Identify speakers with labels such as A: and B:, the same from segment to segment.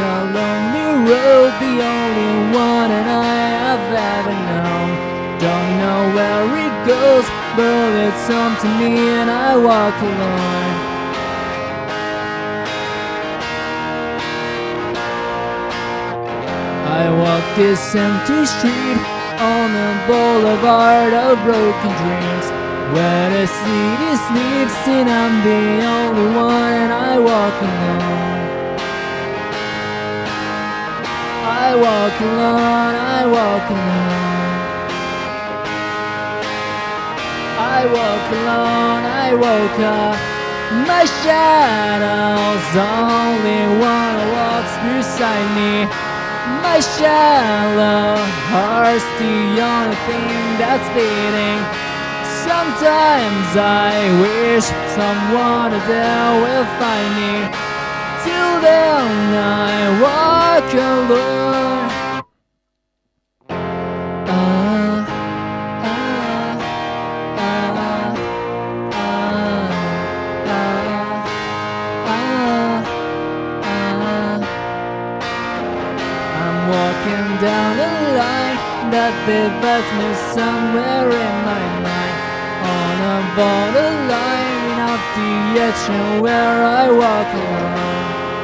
A: a lonely road, the only one that I have ever known. Don't know where it goes, but it's home to me and I walk alone. I walk this empty street on the boulevard of broken dreams, where the city sleeps and I'm the only one and I walk alone. I walk alone, I walk alone. I walk alone, I woke up. My shadow's the only one who walks beside me. My shallow heart's the only thing that's beating. Sometimes I wish someone there will find me. Till then I walk alone. I'm walking down a line that divides me somewhere in my mind, on a borderline of the edge where I walk alone.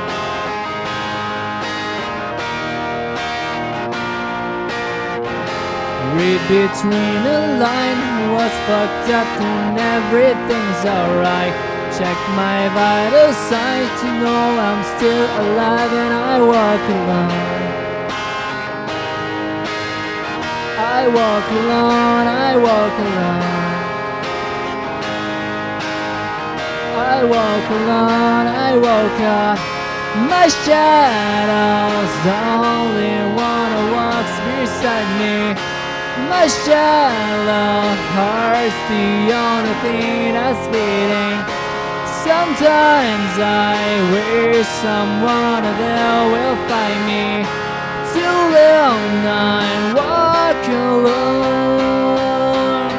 A: Read between the line, what's fucked up and everything's alright. Check my vital signs to know I'm still alive and I walk alone. I walk alone, I walk alone. I walk alone, I woke up. My shadow's the only one who walks beside me. My shallow heart's the only thing that's beating. Sometimes I wish someone there will find me. Till then I walk alone.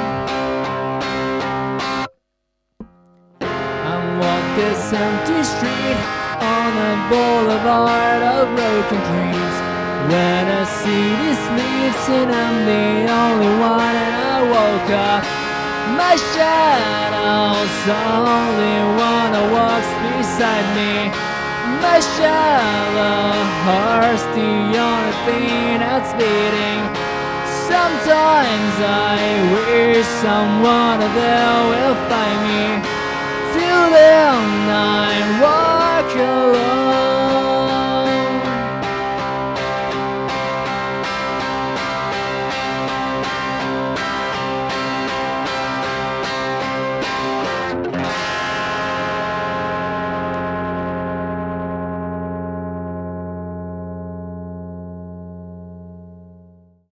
A: I walk this empty street on a boulevard of broken dreams, where the city sleeps and I'm the only one and I woke up. My shadow's the only one that walks beside me. My shallow heart's the only thing that's beating. Sometimes I wish someone there will find me. Till then I walk alone.